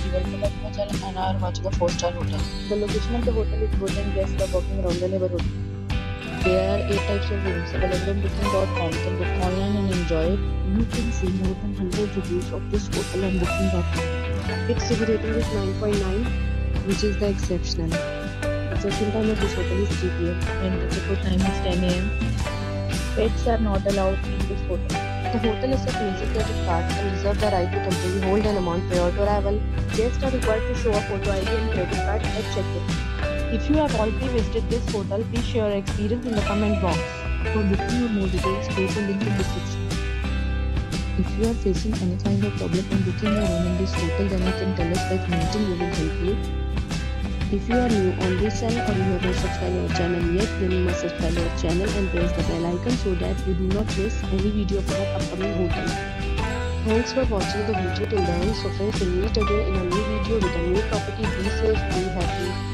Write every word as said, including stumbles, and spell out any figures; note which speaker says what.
Speaker 1: welcome back to my channel and are watching a four star hotel. The location of the hotel is good and guests love walking around the neighborhood. There are eight types of rooms available on booking dot com. You can book online and enjoy it. You can see more than one hundred reviews of this hotel on booking dot com. Its review rating is nine point nine, which is the exceptional. The check-in time of this hotel is three p m and the check-out time is ten a m Pets are not allowed in this hotel. The hotel accepts major credit cards and reserves the right to temporarily hold an amount prior to arrival. Guests are required to show a photo I D and credit card at check-in. If you have already visited this hotel, please share your experience in the comment box. For booking or more details, go to link in the description. If you are facing any kind of problem in booking a room in this hotel, then you can tell us by commenting. We will help you. If you are new on this channel or you have not subscribed our channel yet, then you must subscribe our channel and press the bell icon so that you do not miss any video of our upcoming hotel. Thanks for watching the video till the end. So friends, we'll meet again in a new video with a new property. Be safe, be happy.